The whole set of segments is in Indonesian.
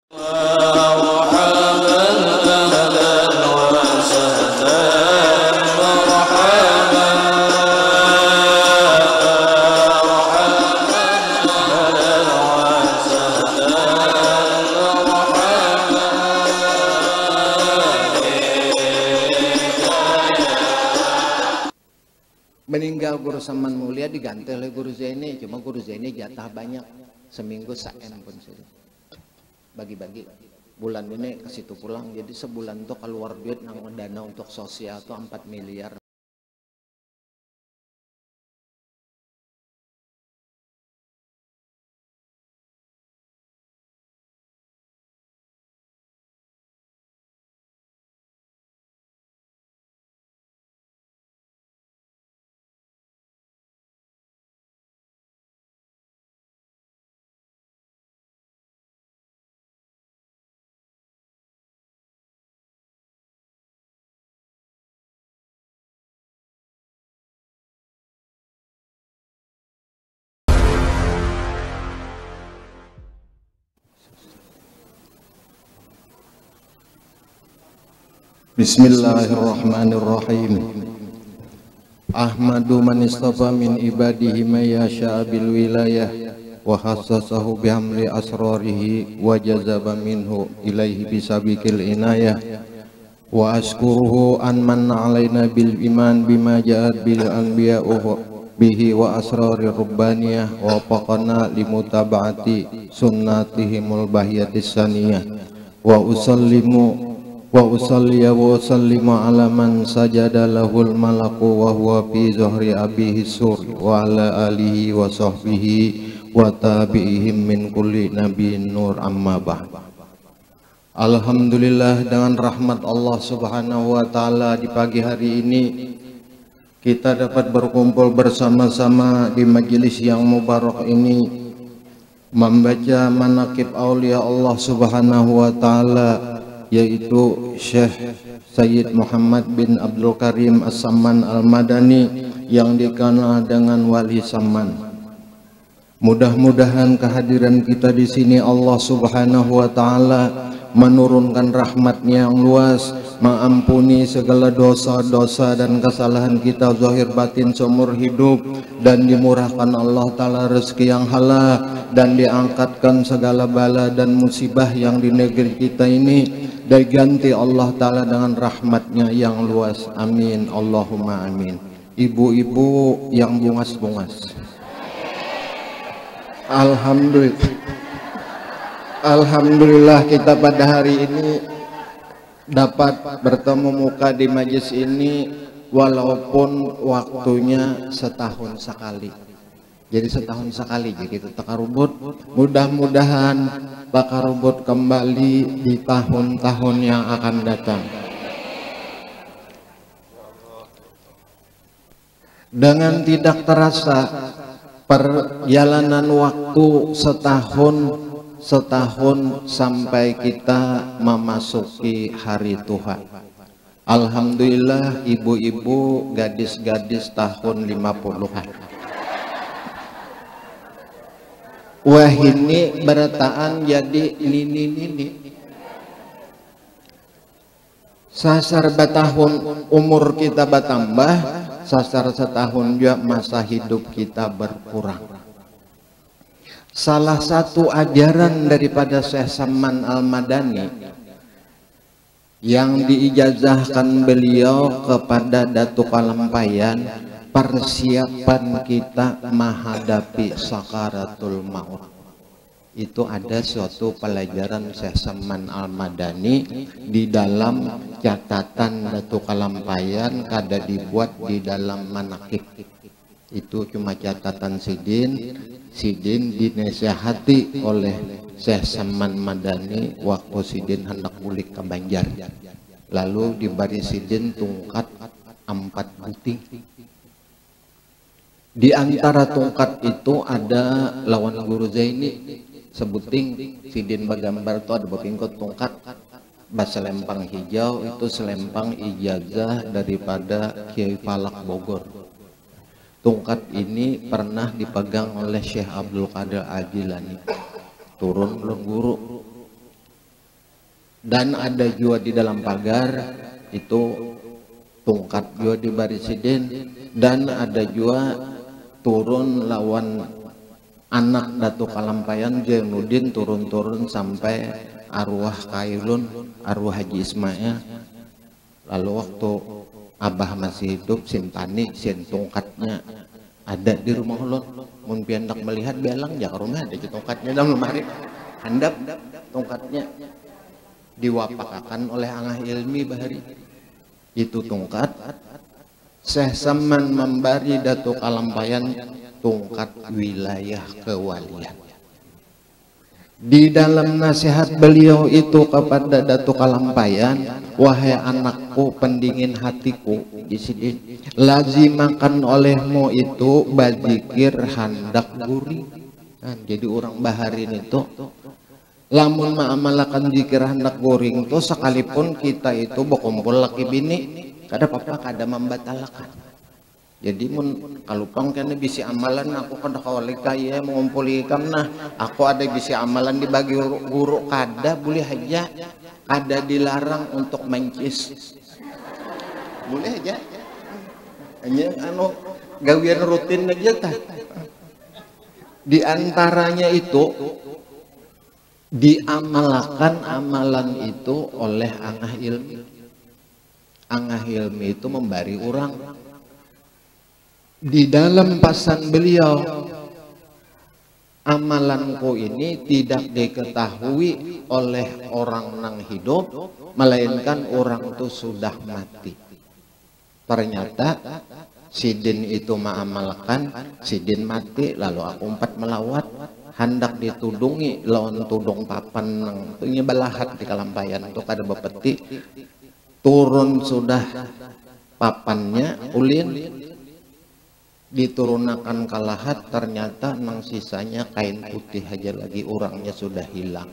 Meninggal Guru Saman Mulia diganti oleh Guru Zaini, cuma Guru Zaini jatah banyak, seminggu saen pun sudah bagi-bagi. Bulan ini ke situ pulang, jadi sebulan tuh keluar duit nang dana untuk sosial tuh 4 miliar. Bismillahirrahmanirrahim. Ahmadu man istafa min ibadihi may yasha bil wilayah wa khassasahu bihamli asrarihi wa jazaba minhu ilaihi bisabiqil inayah wa askuruhu an manna alaina bil iman bima ja'at bil anbiya'u bihi wa asrari rubbaniyah wa faqana limutaba'ati sunnatihimul bahiyatis saniyah wa usalliya wa usallimu ala man sajada lahul malaku wa huwa fi zuhri abihi sur wa ala alihi wa sahbihi wa tabi'ihim min kulli nabiyyin nur amma ba'd. Alhamdulillah, dengan rahmat Allah subhanahu wa ta'ala di pagi hari ini kita dapat berkumpul bersama-sama di majelis yang mubarak ini membaca manaqib aulia Allah subhanahu wa ta'ala, yaitu Syekh Sayyid Muhammad bin Abdul Karim As-Samman Al-Madani yang dikenal dengan Wali Saman. Mudah-mudahan kehadiran kita di sini Allah Subhanahu wa taala menurunkan rahmat-Nya yang luas, mengampuni segala dosa-dosa dan kesalahan kita zahir batin seumur hidup, dan dimurahkan Allah taala rezeki yang halal, dan diangkatkan segala bala dan musibah yang di negeri kita ini, diganti Allah taala dengan rahmat-Nya yang luas. Amin Allahumma amin. Ibu-ibu yang bungas-bungas, Alhamdulillah kita pada hari ini dapat bertemu muka di majelis ini walaupun waktunya setahun sekali. Jadi setahun sekali jadi takarubut. Mudah-mudahan takarubut kembali di tahun-tahun yang akan datang. Dengan tidak terasa perjalanan waktu setahun sampai kita memasuki hari Tuhan. Alhamdulillah ibu-ibu, gadis-gadis tahun 50-an. Wah ini berataan jadi nini. Sasar batahun umur kita bertambah, sasar setahun juga masa hidup kita berkurang. Salah satu ajaran daripada Syekh Saman Al-Madani yang diijazahkan beliau kepada Datuk Kalampayan, persiapan kita menghadapi sakaratul maut. Itu ada suatu pelajaran Syekh Saman Al-Madani di dalam catatan Datuk Kalampayan, kada dibuat di dalam manaqib. Itu cuma catatan Sidin dinasihati oleh Syekh Saman Madani waktu Sidin hendak bulik ke Banjar. Lalu diberi Sidin tungkat 4 buting. Di antara tungkat itu ada lawan Guru Zaini sebuting. Sidin bagambar itu ada bapingkot tungkat baselempang hijau, itu selempang ijazah daripada Kiai Falak Bogor. Tungkat ini pernah dipegang oleh Syekh Abdul Qadir Al-Jilani. Turun belum guru, Dan ada juga di dalam pagar itu tungkat juga di Barisiden, dan ada juga turun lawan anak Datuk Kalampayan Jainuddin turun-turun sampai arwah Kailun, arwah Haji Ismail. Lalu waktu Abah masih hidup simpani sin tungkatnya ada di rumah ulun. Mun piandak melihat belang ya ke rumah ada tungkatnya dalam lemari. Handap tungkatnya diwapakakan oleh Angah Ilmi Bahari. Itu tungkat Syekh Saman memberi Datuk Kalampayan tungkat wilayah kewalian. Di dalam nasihat beliau itu kepada Datuk Kalampayan, wahai anakku pendingin hatiku, lazimakan olehmu itu bazikir handak guring. Nah, jadi orang Baharin itu lamun ma'amalakan zikir hendak goring tuh sekalipun kita itu berkumpul laki bini kada apa-apa kada membatalkan. Jadi mun kalupang kena bisi amalan aku kada kawali kaya mengumpuli ikam, nah aku ada bisi amalan dibagi guru kada boleh aja, kada dilarang untuk mencis boleh aja, hanya anu gawian rutin aja tah. Di antaranya itu diamalkan amalan itu oleh Angah Ilmi. Angah Ilmi itu memberi orang. Di dalam pasan beliau, amalanku ini tidak diketahui oleh orang nang hidup, melainkan orang itu sudah mati. Ternyata Sidin itu mengamalkan, Sidin mati, lalu aku empat melawat. Hendak ditudungi lawan tudung papan nang punya balahat di Kalampayan itu kada bepeti, turun sudah papannya ulin diturunakan kalahat, ternyata nang sisanya kain putih aja lagi, orangnya sudah hilang.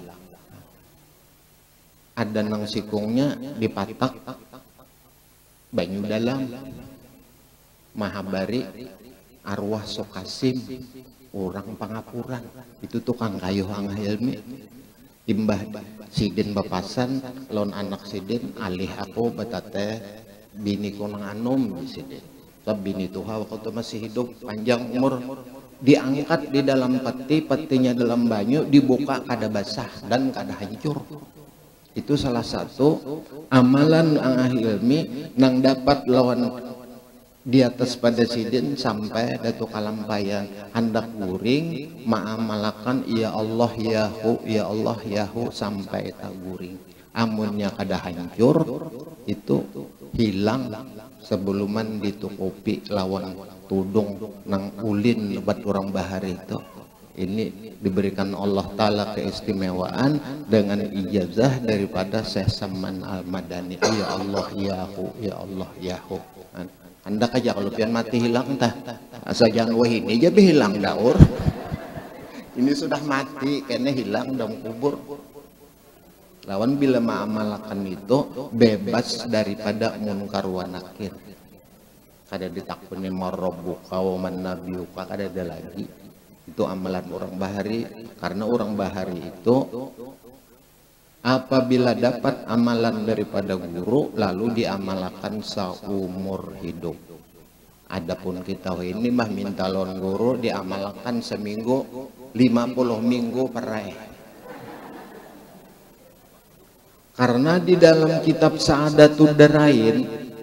Ada nang sikungnya dipatak banyu dalam mahabari arwah Sokasim, orang Pangapuran itu tukang kayu Angah Ilmi. Imbah Sidin bapasan lawan anak Sidin alih aku betate bini ko nang anom di Sidin. Sebab bini tuha waktu itu masih hidup panjang umur, diangkat di dalam peti, petinya dalam banyu dibuka kada basah dan kada hancur. Itu salah satu amalan Angah Ilmi nang dapat lawan di atas pada Sidin sampai Datuk Kalampayan hendak guring ma'amalakan ya Allah yahu ya Allah yahu sampai tak guring. Amunnya kada hancur itu hilang sebuluman ditutupi lawan tudung nang ulin lebat orang Bahari itu. Ini diberikan Allah Ta'ala keistimewaan dengan ijazah daripada Syekh Saman Al-Madani. Ya Allah yahu ya Allah yahu. Anda aja kalau pian mati hilang tah asal jangan wah ini aja hilang daur. Ini sudah mati kayaknya hilang dalam kubur. Lawan bila mengamalkan itu bebas daripada munkar wa nakir. Kada ditakuni marabbuka wa man nabiyuka, kada ada lagi. Itu amalan orang Bahari, karena orang Bahari itu apabila dapat amalan daripada guru lalu diamalkan seumur hidup. Adapun kita ini mah minta lawan guru diamalkan seminggu 50 minggu perai. Karena di dalam kitab Sa'adatud Darain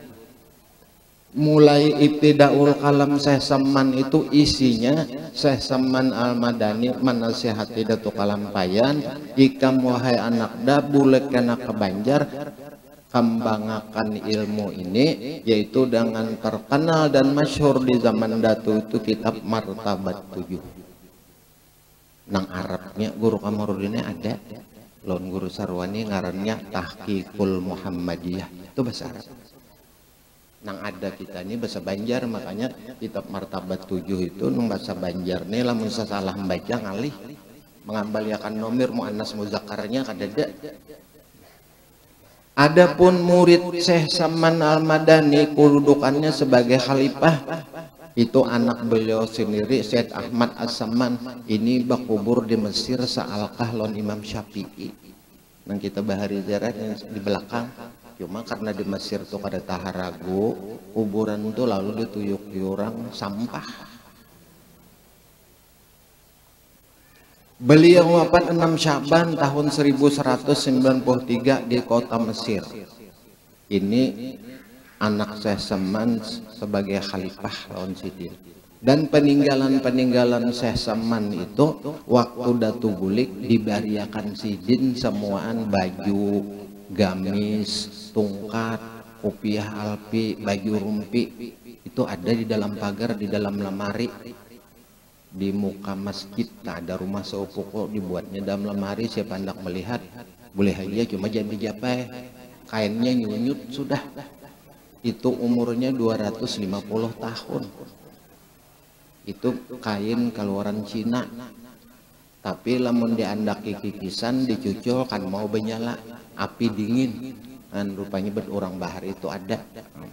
mulai Ibtidaul Kalam Syekh Saman itu isinya Syekh Saman Al-Madani menasihati Datuk Kalampayan, ikam wahai anak da boleh kena ke Banjar kembangakan ilmu ini, yaitu dengan terkenal dan masyhur di zaman datu itu kitab Martabat 7 nang Arabnya guru Kamarudinnya ada, lawan guru Sarwani ngarannya Tahqiqul Muhammadiyah, itu bahasa Arab. Nang ada kita ini bahasa Banjar, makanya kitab Martabat 7 itu nang bahasa Banjar nih lamun salah membaca ngalih mengambaliakan nomir muannas muzakkarnya kadada. Adapun murid Syekh Saman Al-Madani kedudukannya sebagai khalifah itu anak beliau sendiri Syed Ahmad As-Saman, ini bakubur di Mesir saalkah lawan Imam Syafi'i. Nang kita bahari ziarah di belakang. Cuma karena di Mesir tuh kada taharagu, kuburan tuh lalu dituyuk di orang sampah. Beliau wafat 6 Sya'ban tahun 1193 di kota Mesir. Ini anak Syekh Saman sebagai khalifah lawan Sidin. Dan peninggalan-peninggalan Syekh Saman itu waktu Datu Bulik dibariakan Sidin semuaan baju, gamis, tungkat, kopiah alpi, baju rumpi itu ada di dalam pagar, di dalam lemari di muka masjid. Tak ada rumah seopuko dibuatnya dalam lemari. Siapa hendak melihat boleh aja, cuma jangan dijapai, kainnya nyunyut sudah. Itu umurnya 250 tahun. Itu kain keluaran Cina, tapi lamun diandaki kikisan dicucul kan mau benyala api dingin kan, rupanya berurang bahar itu ada.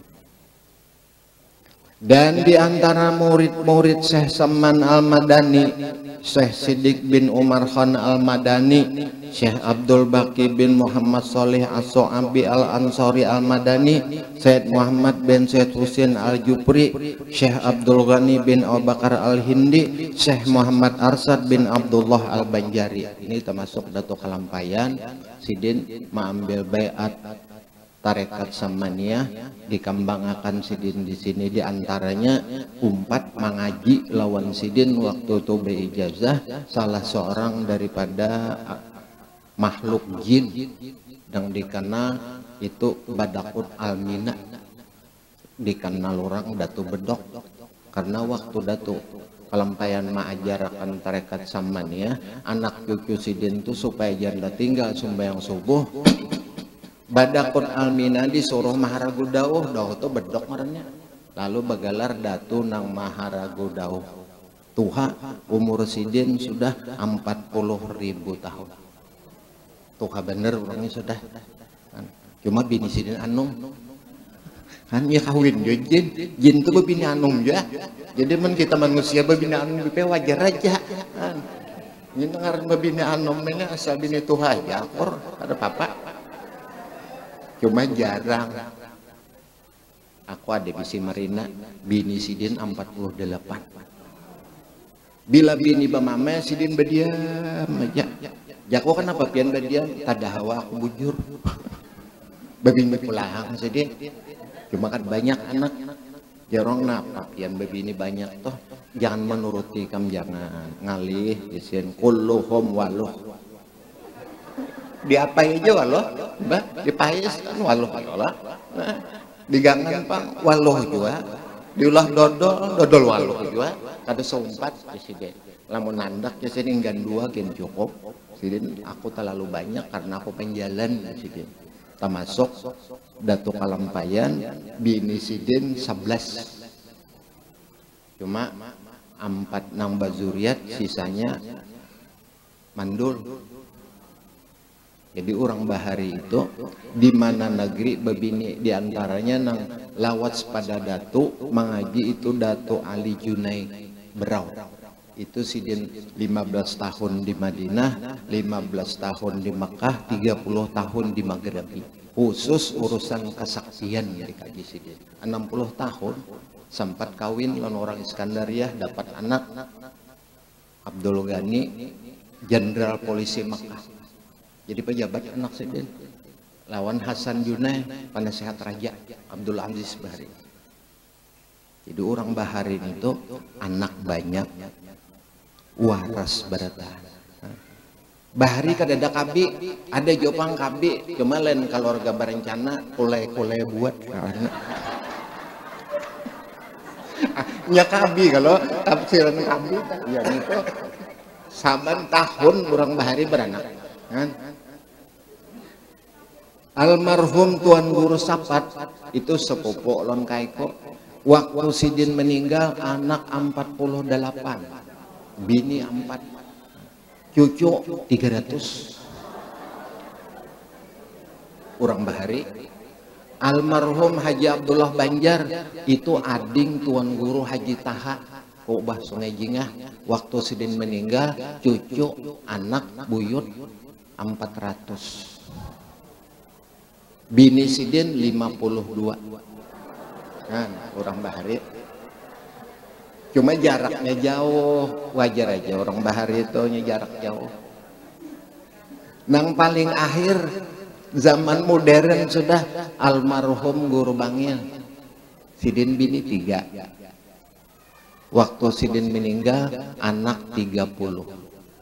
Dan di antara murid-murid Syekh Saman Al-Madani, Syekh Siddiq bin Umar Khan Al-Madani, Syekh Abdul Baqi bin Muhammad Sholih As-So'abi Al-Ansari Al-Madani, Syed Muhammad bin Syed Husin Al-Jupri, Syekh Abdul Ghani bin Abu Bakar Al-Hindi, Syekh Muhammad Arsad bin Abdullah Al-Banjari. Ini termasuk Datuk Kalampayan. Sidin mengambil baiat tarekat Samaniyah, dikembangkan Sidin di sini. Di antaranya umpat mengaji lawan Sidin waktu itu beijazah salah seorang daripada makhluk jin yang dikenal itu Badakut Almina, dikenal orang Datu Bedok. Karena waktu Datu Kalampayan mengajarkan tarekat Samaniyah, anak cucu Sidin itu supaya janda tinggal sembahyang subuh, Badakut Almina disuruh Maharagu Dauh. Dauh itu bedok marahnya. Lalu bagalar Datu nang Maharagu Dauh. Tuha umur Sidin sudah 40.000 tahun. Tuha bener orangnya sudah. Cuma bini Sidin anung. Kan ya kawin ya jin. Jin itu bini anung ya. Jadi men kita manusia bini anung itu wajar aja. Ini ngaran bini anung ini asal bini Tuha ya. Or ada papa. Cuma jarang. Aku ada bisi Marina, bini Sidin 48. Bila bini bamame Sidin berdiam aja. Jako kenapa pian berdiam? Tada hawa aku bujur. Babini pulang Sidin. Cuma kan banyak anak. Jarang napa pian babini banyak toh. Jangan menuruti kam, jangan ngalih isin kulluhum waluh. Diapai aja waluh, mbak, dipais kan waluh lah. Digangan pak waluh juga, diulah dodol waluh juga. Kada seumpat Sidin. Lamun nandak ya Sidin gan dua gen cukup. Sidin aku terlalu banyak karena aku penjalan Sidin. Termasuk Datuk Kalampayan bini Sidin 11. Cuma 4 nang bazuriat, sisanya mandul. Jadi orang bahari itu di mana negeri babini diantaranya nang lawat pada Datu mengaji itu Datu Ali Junai Berau. Itu Sidin 15 tahun di Madinah, 15 tahun di Mekah, 30 tahun di Maghribi. Khusus urusan kesaktian dikaji Sidin. 60 tahun sempat kawin lawan orang Iskandariah, dapat anak Abdul Ghani, jenderal polisi Mekah. Jadi pejabat anak Sidin lawan Hasan Junai, penasehat raja Abdul Aziz Bahari. Jadi orang bahari itu anak banyak, waras berata. Bahari kadada kabi, ada jopang kabi, cuma lain kalau orga berencana kulai-kulai buat. Ya kabi kalau tafsiran kabi, ya gitu. Saban tahun orang bahari beranak. Kan? Almarhum Tuan Guru Sapat itu sepupu lon kaiko. Waktu Sidin meninggal anak 48, bini 4, cucu 300. Orang bahari. Almarhum Haji Abdullah Banjar itu ading Tuan Guru Haji Taha Kubah Sungai Jingah. Waktu Sidin meninggal cucu anak buyut 400. Bini sidin 52 kan orang bahari. Cuma jaraknya jauh, wajar aja orang bahari itu jarak jauh. Nang paling akhir zaman modern sudah almarhum guru bangil sidin bini 3. Waktu sidin meninggal anak 36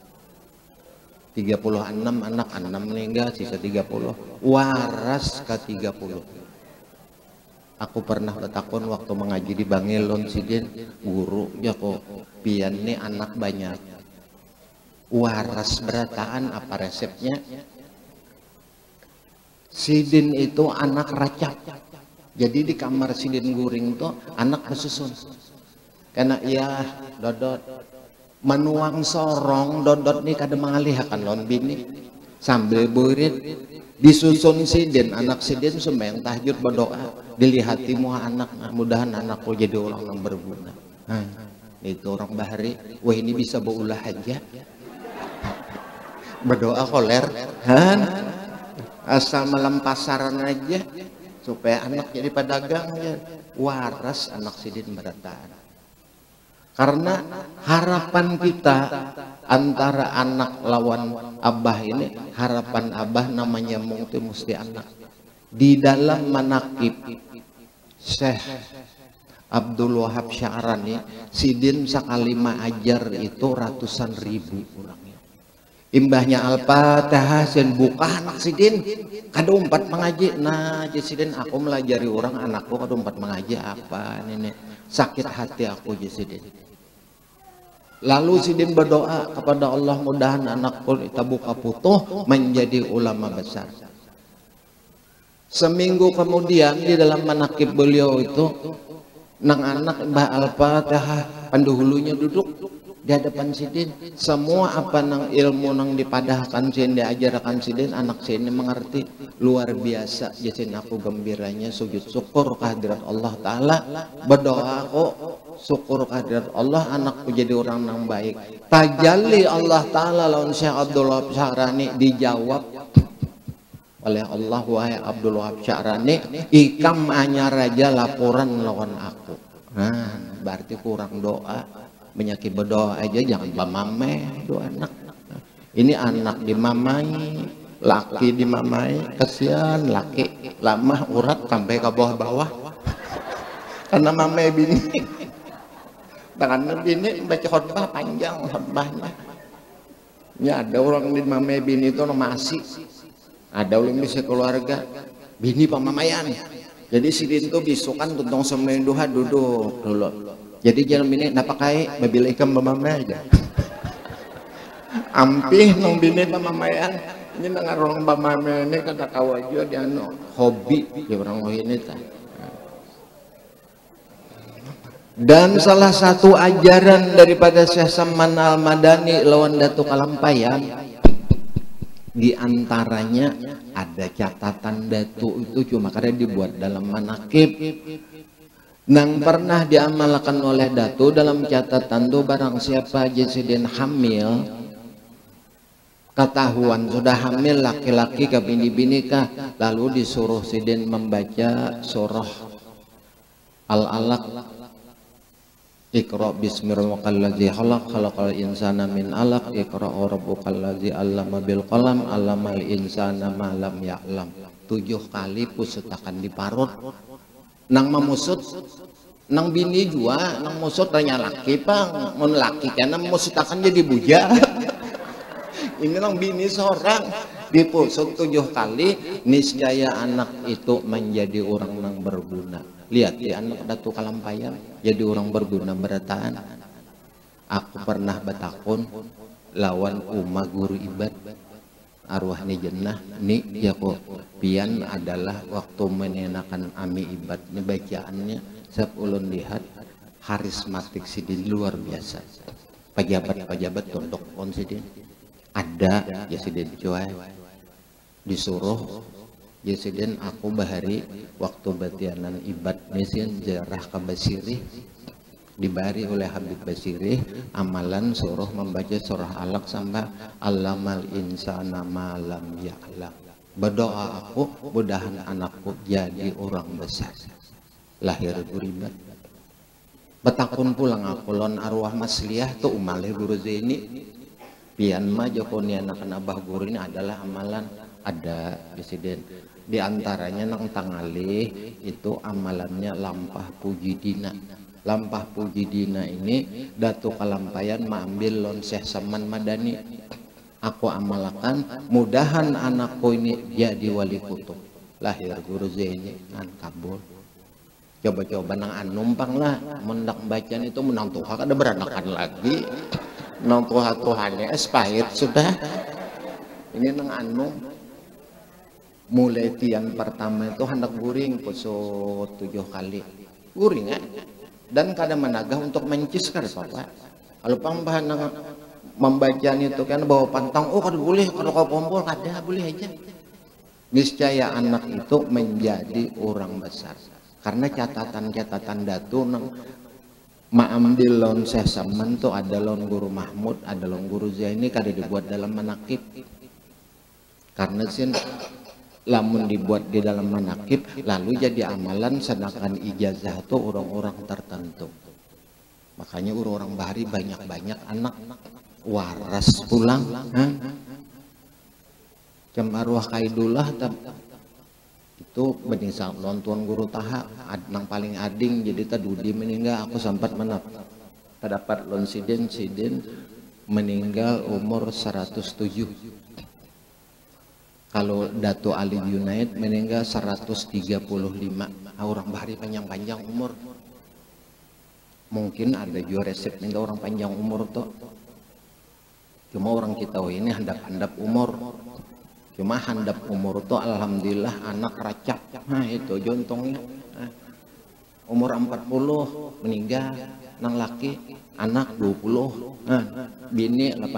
anak 6 meninggal sisa 30 waras ke 30. Aku pernah bertakun waktu mengaji di Bangilon sidin guru ya kok pian nih anak banyak waras berataan apa resepnya. Sidin itu anak racap, jadi di kamar sidin guring tuh anak bersusun karena iya dodot menuang sorong dodot nih kada mengalih akan lon bini sambil burit disusun sidin anak sidin sembahyang tahajud berdoa dilihati muha anak mudahan anakku jadi orang yang berguna. Itu orang bahari wah ini bisa berulah aja berdoa koler kan asal malam pasaran aja supaya anak jadi pedagang ya. Waras anak sidin berataan. Karena harapan kita antara anak lawan abah ini, harapan abah namanya mesti anak. Di dalam manakib Syekh Abdul Wahab Sya'rani, sidin sekali ajar itu ratusan ribu orangnya. Imbahnya Al-Fatihah sen buka anak sidin kada umpat mengaji. Nah sidin aku melajari orang anakku kada umpat mengaji apa nenek sakit hati aku sidin. Lalu sidin berdoa kepada Allah mudahan anakku buka putuh menjadi ulama besar. Seminggu kemudian di dalam manakib beliau itu nang anak Mbah Al-Fatihah penduhulunya duduk di hadapan sidin. Semua apa nang ilmu nang dipadahkan sidin diajarkan sidin anak sidin mengerti luar biasa. Jadi aku gembiranya sujud syukur kehadirat Allah Ta'ala berdoa kok syukur kehadirat Allah anakku jadi orang yang baik. Tajalli Allah Ta'ala lawan Syekh Abdul Wahab Sya'rani dijawab oleh Allah wahai Abdul Wahab Sya'rani ikam hanya raja laporan lawan aku. Nah berarti kurang doa menyakit berdoa aja jangan pamame doa anak. Ini anak dimamai laki dimamai kasihan laki lama urat sampai ke bawah-bawah karena mame bini. Tangan bini baca khutbah panjang khutbahnya. Ya ada orang di mame bini itu masih ada orang bisa keluarga bini pamamayan. Jadi sidin itu bisukan tuntong sembahyang duha duduk dulu. Jadi jangan bini nak pakai babil ikam pamame aja. Ampih nong bini pamamayan. Ini dengar orang pamame ini kata kau aja dia no hobi dia orang ini tah. Dan salah satu ajaran daripada Syekh Saman Al-Madani lawan Datuk Kalampayan di antaranya ada catatan Datuk itu cuma karena dibuat dalam manakib nang pernah diamalkan oleh Datuk dalam catatan tuh barang siapa sidin hamil ketahuan sudah hamil laki-laki ke bini-bini kah lalu disuruh sidin membaca surah Al-Alaq Iqra bismi rabbikal ladzi khalaq khalaqal insana min 'alaq Iqra rabbukal ladzi 'allama bil qalam 'allamal insana ma lam ya'lam. 7 kali pusutakan di parut nang memusut nang bini jua nang musut tanya laki pang mun laki kana musutakan jadi buja. Ini nang bini seorang dipusut 7 kali niscaya anak itu menjadi orang yang berguna. Lihat di anak Datuk Kalampayan jadi orang berguna berataan. Aku pernah bertakun lawan Uma guru ibad arwahnya jenah nih ya kok pian adalah waktu menenakan ami ibad ini bacaannya saya ulun lihat karismatik sidin luar biasa. Pejabat-pejabat tunduk on sidin ada ya sidin cuai disuruh Yesiden aku bahari waktu batianan ibad mesin jarah ke Basiri dibari oleh Habib Basiri amalan suruh membaca surah Alaq sampai Allamal insana malam ya'lam. berdoa aku mudahan anakku jadi orang besar lahir guribat. Betakun pulang aku lon arwah masliyah tuh umalih guru Zaini pian mah jokoni anak abah guru ini adalah amalan ada presiden di antaranya nang tangalih itu amalannya lampah puji dina. Lampah puji dina ini datu kalampayan ambil lon Syekh Saman Madani. Aku amalkan mudahan anakku ini jadi wali kutub lahir guru Zaini kan kabul. Coba-coba nang numpang lah mendak bacaan itu menang Tuhan ada beranakan lagi nang Tuhannya pahit sudah ini nang mulai tiang pertama itu hendak guring kusut 7 kali guring kan dan kadang menagah untuk mencis kan Bapak kalau pambahan membacaan itu kan bawa pantang oh kada boleh kalau kau pompol kada boleh aja niscaya anak itu menjadi orang besar karena catatan-catatan datu nang ambil lon Syekh Saman tuh ada lon guru Mahmud ada lon guru Zaini kada dibuat dalam manakib karena sih lamun dibuat di dalam manakib lalu jadi amalan sedangkan ijazah itu orang-orang tertentu makanya orang-orang bahari banyak-banyak anak waras pulang jam arwah kaidullah itu bening nonton guru taha nang paling ading jadi tadudi meninggal aku sempat menap terdapat lon sidin meninggal umur 107 kalau Dato Ali Junaid meninggal 135 orang bahari panjang-panjang umur mungkin ada juga resep meninggal orang panjang umur tuh cuma orang kita ini handap-handap umur cuma handap umur tuh alhamdulillah anak racap nah itu jontongnya umur 40 meninggal nang laki anak 20 bini 18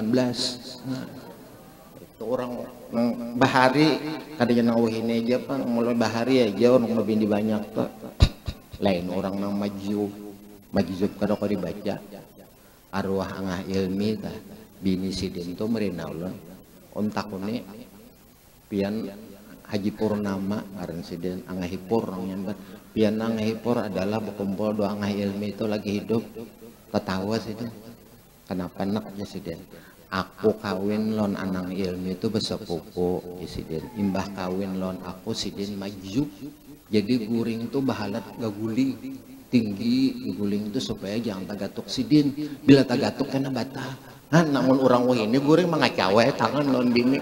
itu orang bahari kadang ini aja pak mulai bahari aja orang lebih banyak tuh lain orang nang majub kada kau dibaca arwah angah ilmi ta bini sidin tuh merinaulun ontak ini pian Haji Purnama karena sidin angah hipur orang nyambat pian angah hipur adalah berkumpul doa angah ilmi itu lagi hidup ketawa sidin kenapa nak ya sidin aku kawin lon anang ilmi itu besepupu sidin imbah kawin lon aku sidin maju jadi guring itu bahalat gak guling tinggi guling itu supaya jangan tagatuk sidin bila tagatuk kena batal namun orang ini guring mengacawe tangan lon bini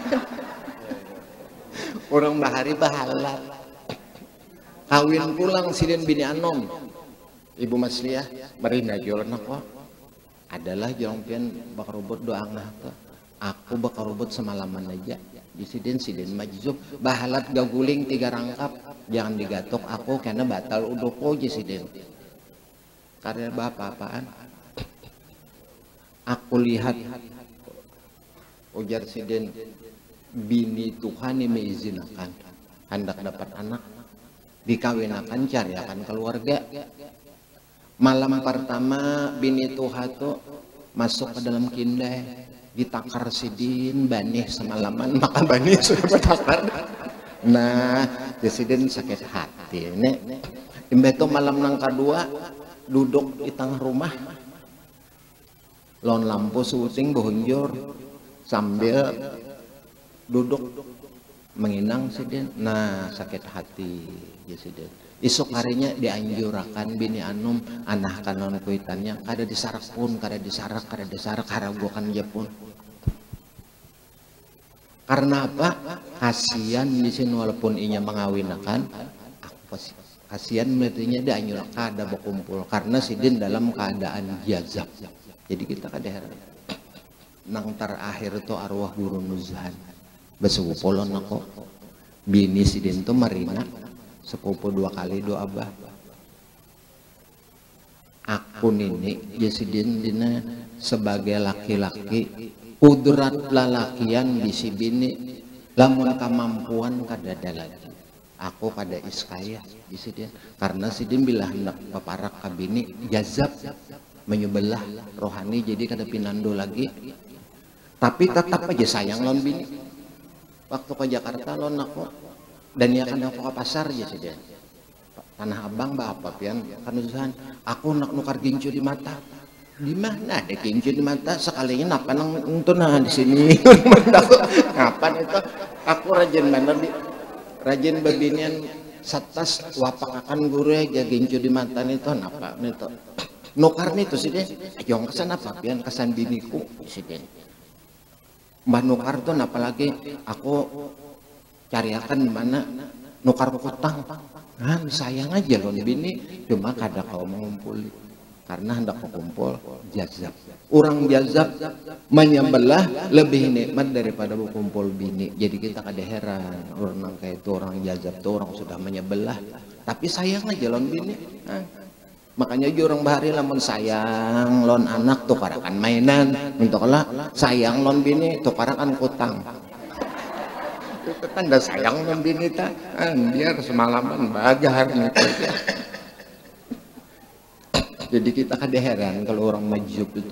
orang bahari bahalat kawin pulang sidin bini anom ibu masliyah marina jualan aku adalah jongpian bakar robot doa ngah tuh aku bakar robot semalaman aja di sidin majzub bahalat gaguling 3 rangkap jangan digatok aku karena batal udoko di sidin karena bapak-apaan aku lihat ujar sidin bini Tuhan yang mengizinkan hendak dapat anak dikawinakan cari akan keluarga malam pertama bini Tuhan tuh masuk ke dalam kindai ditakar sidin banih semalaman maka banih sudah bertakar nah sidin sakit hati nek imbeto malam nang kedua duduk di tengah rumah lon lampu syuting bohonjor sambil duduk menginang sidin nah sakit hati ya sidin isuk harinya dianjurkan bini anum anak kanon kuitannya kada disarak pun kada disarak haragokan dia pun karena apa kasihan di sini walaupun inya mengawinakan aku kasihan metinya dianjurkan kada berkumpul karena sidin dalam keadaan jazab jadi kita kada heran nang terakhir itu arwah guru Nuzhan besupolon aku bini sidin itu marina sepupu 2 kali 2 abah aku nini jasidin dina sebagai laki-laki kudrat lalakian bisi bini lamun kemampuan kadada lagi aku kada iskaya jasidin karena sidin bila hendak paparak kabini jazab menyubelah rohani jadi kada pinando lagi tapi tetap aja sayang lawan bini waktu ke Jakarta lo aku dan ya kan aku ke pasar aja sih dia Tanah Abang apa pian kan usahan aku nak nukar gincu di mata di mana ada gincu di mata sekalinya napa nang untuk nah di sini ngapain itu aku rajin babinian satas wapak akan guru aja gincu di mata itu napa itu nukar nih tuh sih deh jong kesan apa pian kesan biniku sih deh mbah nukar tuh apalagi aku cariakan di mana nukar kutang kan sayang aja loh bini cuma kada kau mengumpuli karena hendak kumpul jazab orang jazab menyembelah lebih nikmat daripada berkumpul bini jadi kita kada heran orang kayak itu orang jazab tuh orang sudah menyebelah tapi sayang aja loh bini makanya orang bahari lamun sayang lon anak tuh karakan mainan untuklah sayang lon bini tuh karakan kutang itu tanda sayang lon bini ta biar semalaman bagar gitu. Jadi kita kada heran kalau orang majub itu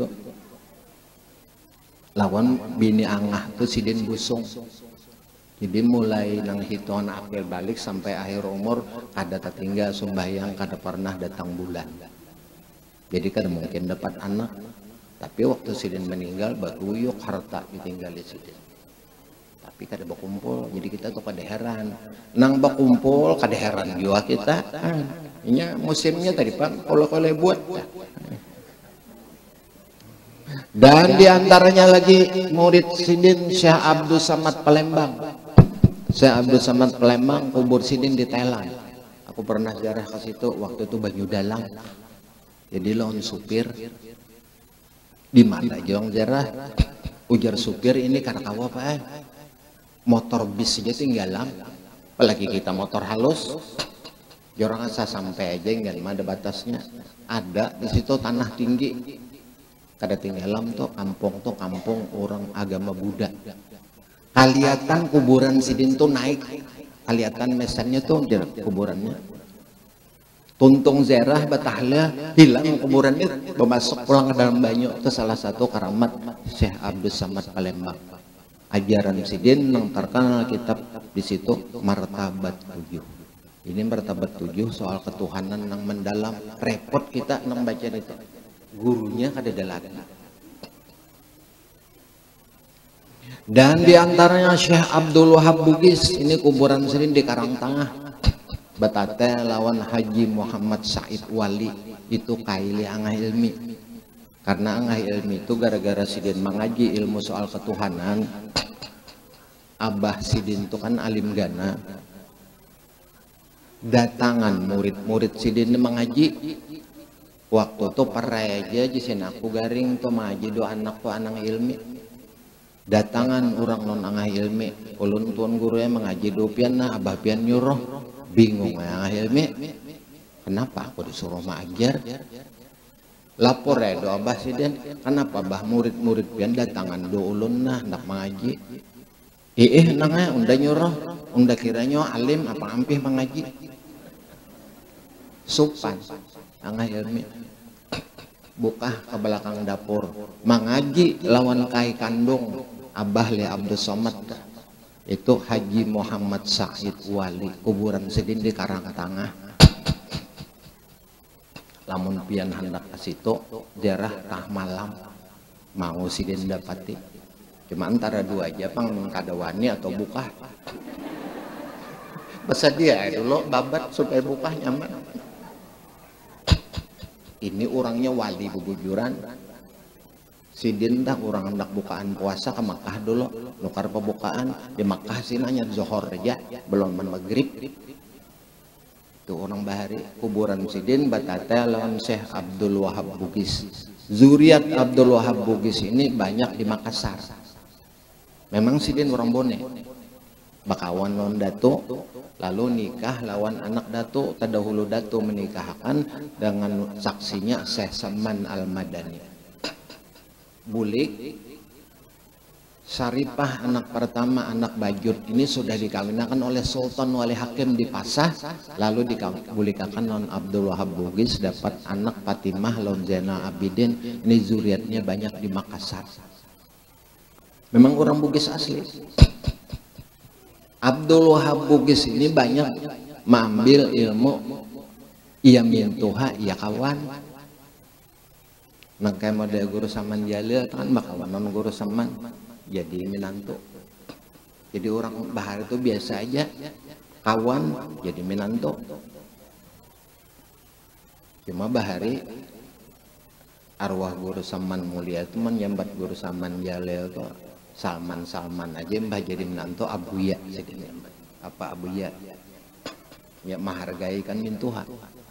lawan bini angah tuh sidin busung jadi mulai nang hitungan apel balik sampai akhir umur kada tertinggal sembahyang kada pernah datang bulan jadi kada mungkin dapat anak tapi waktu sidin meninggal baguyuk harta ditinggali sidin tapi kada berkumpul jadi kita tuh kada heran nang berkumpul kada heran juga kita ini musimnya tadi pak kalau buat dan diantaranya lagi murid sidin Syekh Abdul Samad Palembang Syekh Abdul Samad Palembang kubur sidin di Thailand aku pernah ziarah ke situ waktu itu Banyu Dalang jadi lawan supir di mana jong ziarah ujar supir ini karena kawa pak motor bis aja tinggalan apalagi kita motor halus jorang asa sampai aja enggak ada batasnya ada di situ tanah tinggi kada tinggalan tuh kampung orang agama Buddha kaliatan kuburan sidin tuh naik kaliatan mesannya tuh kuburannya tuntung zerah batahlah hilang kuburannya bermasuk pulang ke dalam banyu itu salah satu karamat Syekh Abdul Samad Palembang ajaran sidin yang terkenal kitab di situ martabat 7 ini martabat 7 soal ketuhanan yang mendalam repot kita nang baca itu gurunya kada ada lagi dan diantaranya Syekh Abdul Wahab Bugis ini kuburan sidin di Karangtengah batate lawan Haji Muhammad Said Wali itu kaili angah ilmi karena angah ilmi itu gara-gara sidin mengaji ilmu soal ketuhanan abah sidin itu kan alim gana datangan murid-murid sidin mengaji waktu itu perai aja jisin aku garing tuh mengaji do anak tuh anak ilmi datangan orang non angah ilmi ulun tuan guru yang mengaji do pian nah abah pian nyuruh bingung angah ilmi kenapa aku disuruh mengajar lapor ya do abah sidin kenapa bah murid-murid pian datangan do ulun nah hendak mengaji nangnya unda nyuruh unda kiranya alim apa ampih mengaji sopan angah ilmi buka ke belakang dapur mengaji lawan kai kandung abah li Abdul Somad itu Haji Muhammad Said Wali kuburan sidin di Karangtengah lamun pian hendak ke situ jarah tah malam mau sidin dapati cuma antara dua aja pang kadawani atau buka besa dia dulu babat supaya buka nyaman ini orangnya wali bubujuran sidin dah orang hendak bukaan puasa ke Makkah dulu nukar pembukaan di Makkah sih nanya zohor aja belum maghrib itu orang bahari kuburan sidin batata lawan Syekh Abdul Wahab Bugis zuriat Abdul Wahab Bugis ini banyak di Makassar memang sidin orang Bone bakawan lawan datu lalu nikah lawan anak datu terdahulu datu menikahkan dengan saksinya Syekh Saman Al-Madani bulik Syarifah anak pertama anak Bajut ini sudah dikawinkan oleh Sultan Wali Hakim di Pasah lalu dikabulikakan lawan Abdul Wahab Bugis dapat anak Fatimah lawan Zainal Abidin ini zuriatnya banyak di Makassar memang orang Bugis asli Abdul Wahab Bugis ini banyak mengambil ilmu iya mintuha iya kawan. Nah kayak model guru saman jalil kan bakawan non guru saman jadi minantu. Jadi orang bahar itu biasa aja kawan jadi minantu. Cuma bahari arwah guru saman mulia itu menyambat guru saman jalil tuh Salman aja mbah jadi menantu Abuya apa Abuya ya menghargai kan mintuha.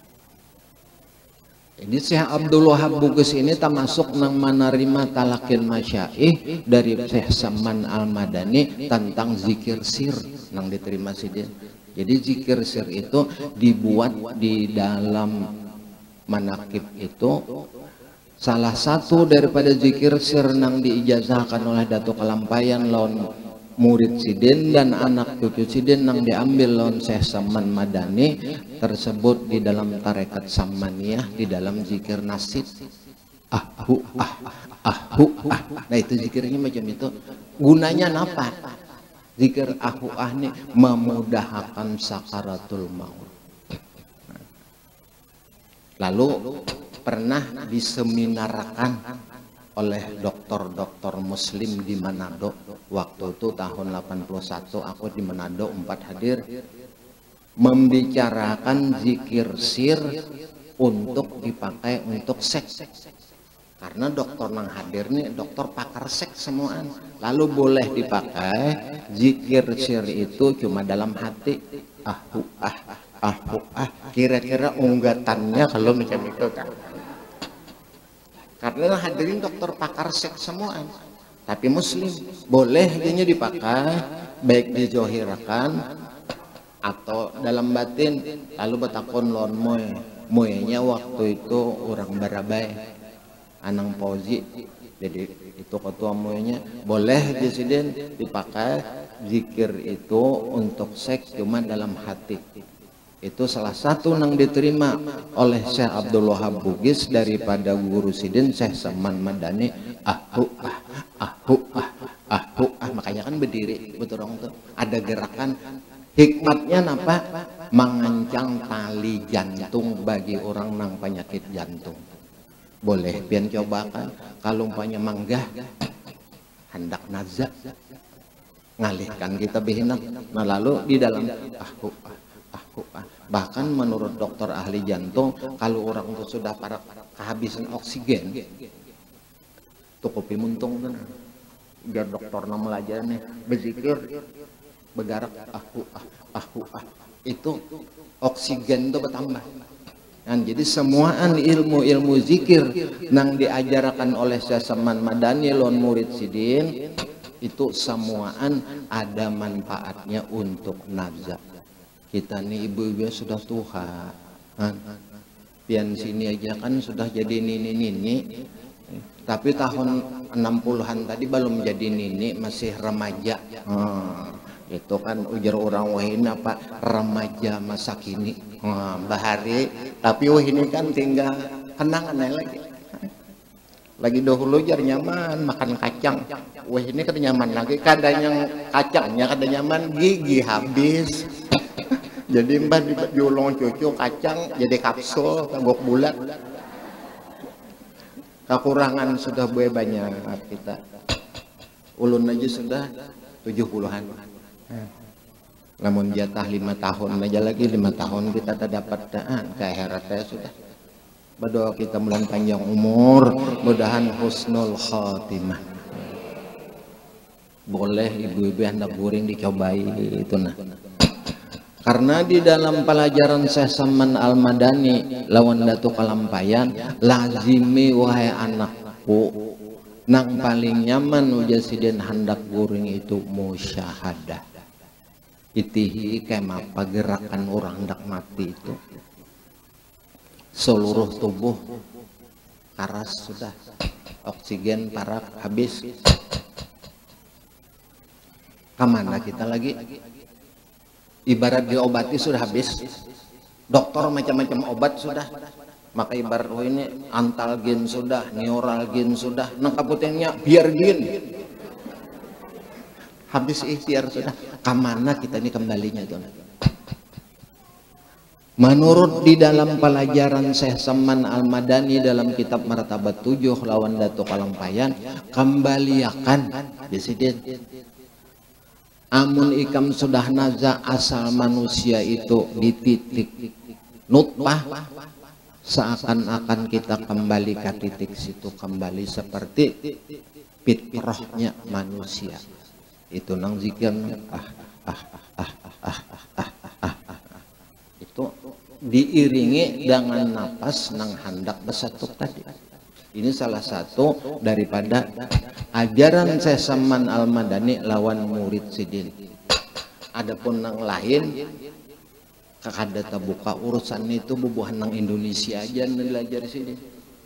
Ini Syekh Abdul Wahab Bugis ini termasuk nang menerima talakil masyaih dari Syekh Saman Al-Madani tentang zikir sir nang diterima sih dia. Jadi zikir sir itu dibuat di dalam manakib itu. Salah satu daripada zikir sir nang diijazahkan oleh Datuk Kalampayan lawan murid Sidin dan anak cucu Sidin nang diambil lawan Syekh Saman Madani tersebut di dalam tarekat Samaniyah di dalam zikir nasid ahu nah itu zikirnya macam itu. Gunanya apa? Zikir ahu ini memudahkan sakaratul maut. Lalu pernah diseminarkan oleh dokter-dokter muslim di Manado waktu itu tahun 81 aku di Manado 4 hadir membicarakan zikir sir untuk dipakai untuk seks karena dokter nang hadir nih dokter pakar seks semuaan lalu boleh dipakai zikir sir itu cuma dalam hati kira-kira unggatannya kalau macam itu kan karena hadirin dokter pakar seks semua tapi muslim boleh dia dipakai baik dijohirakan atau dalam batin lalu betakon lon moyenya waktu itu orang barabai anang Fauzi jadi itu ketua moyenya boleh disiden dipakai zikir itu untuk seks cuma dalam hati. Itu salah satu yang diterima oleh Syekh Abdul Wahab Bugis daripada guru Sidin Syekh Saman Madani makanya kan berdiri betul dong tuh ada gerakan hikmatnya apa mengancang tali jantung bagi orang nang penyakit jantung boleh pian cobakan kalau umpanya manggah hendak nazak ngalihkan kita behinak nah lalu di dalam bahkan menurut dokter ahli jantung kalau orang itu sudah para kehabisan oksigen tuh kopi muntung kan biar dokter nama aja nih berzikir bergerak itu oksigen itu bertambah dan jadi semuaan ilmu-ilmu zikir yang diajarkan oleh Syekh Saman Madani lon murid Sidin itu semuaan ada manfaatnya untuk nazak. Kita nih ibu-ibu sudah tua pian sini aja kan sudah jadi nini tapi tahun 60-an tadi belum jadi nini masih remaja itu kan ujar orang wahin apa remaja masa kini bahari tapi wah ini kan tinggal kenangan lagi dahulu jar nyaman makan kacang wah ini kan nyaman lagi kadang kacangnya kadang nyaman gigi habis jadi mbah diulung cucu kacang jadi kapsul kagok bulat kekurangan sudah banyak kita ulun aja sudah 70-an namun jatah 5 tahun aja lagi 5 tahun kita tak dapat kayak heratnya sudah berdoa kita bulan panjang umur mudahan husnul khatimah boleh ibu-ibu hendak guring dicobai itu nah karena di dalam pelajaran Syekh Saman Al-Madani lawan Datuk Kalampayan lazimi wahai anakku nang paling nyaman ujasiden hendak guring itu musyahadah itihi kemapa gerakan orang hendak mati itu seluruh tubuh karas sudah oksigen parak habis kemana kita lagi ibarat diobati sudah habis dokter macam-macam obat sudah maka ibarat ini antalgin sudah neuralgin sudah nang kaputengnya biar gin habis ikhtiar sudah Kemana kita ini kembalinya itu? Menurut di dalam pelajaran Syekh Saman Al-Madani dalam kitab Martabat 7 lawan Datuk Kalampayan, kembaliakan disini. Amun ikam sudah naza asal manusia itu di titik nutfah, seakan-akan kita kembali ke titik situ, kembali seperti fitrahnya manusia. Itu nang zikir itu diiringi dengan napas nang hendak bersatu tadi. Ini salah satu daripada ajaran Syekh Saman Al-Madani lawan murid sidin. Adapun nang lain kakada terbuka urusan itu bubuhan nang Indonesia aja belajar sini.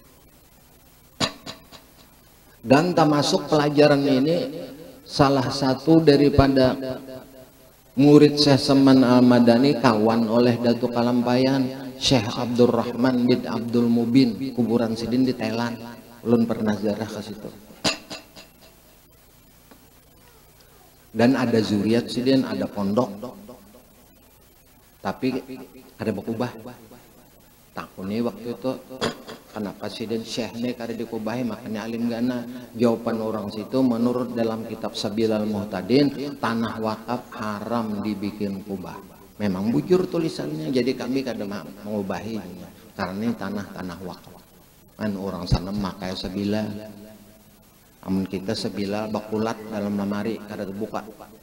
Dan termasuk pelajaran ini salah satu daripada murid Syekh Saman Al-Madani kawan oleh Datuk Kalampayan Syekh Abdurrahman bin Abdul Mubin, kuburan sidin di Thailand. Ulun pernah ziarah ke situ. Dan ada zuriat sidin, ada pondok. Tapi ada berubah. Takutnya waktu itu kenapa sidin Syekh ini kada dikubahi, makanya alim gana. Jawaban orang situ menurut dalam kitab Sabilal Muhtadin, tanah wakaf haram dibikin kubah. Memang bujur tulisannya, jadi kami kada mengubahinya karena ini tanah wakaf. Kan orang sana makai sebila, amun kita sebila bakulat dalam lemari kada terbuka.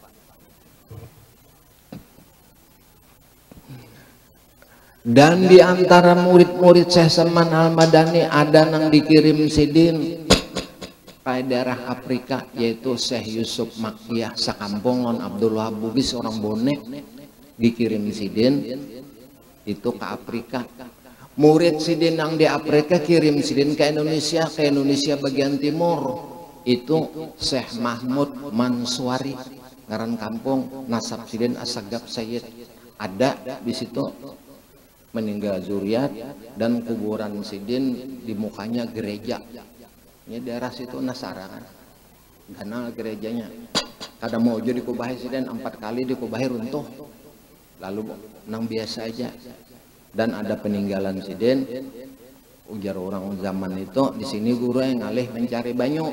Dan di antara murid-murid Syekh Saman Al-Madani ada yang dikirim sidin ke daerah Afrika, yaitu Syekh Yusuf Makiyah sakampongon Abdul Wahab Bugis, orang Bonek, dikirim sidin itu ke Afrika. Murid sidin yang di Afrika kirim sidin ke Indonesia bagian timur, itu Syekh Mahmud Manswari, ngaran kampung, nasab sidin Asagab Sayyid. Ada di situ meninggal zuriat, dan kuburan sidin di mukanya gereja. Ini daerah situ Nasara kan, ganal gerejanya. Kada mau jadi dikubahi sidin 4 kali dikubahi runtuh. Lalu nang biasa aja. Dan ada peninggalan sidin, ujar orang zaman itu di sini guru yang ngalih mencari banyu.